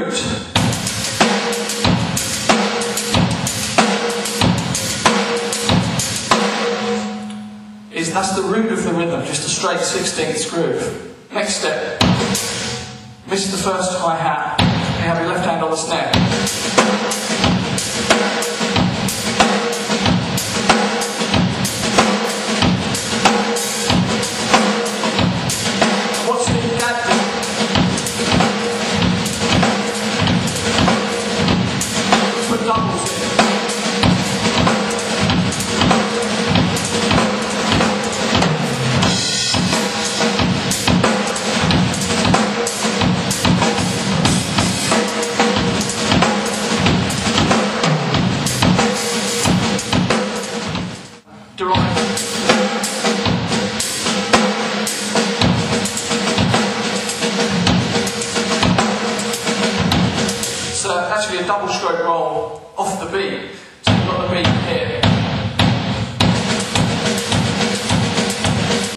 root. That's the root of the rhythm, just a straight 16th groove. Next step. Miss the first hi-hat. You have your left hand on the snare. What's the dad do? Put doubles in. It's actually a double stroke roll off the beat. So you've got the beat here.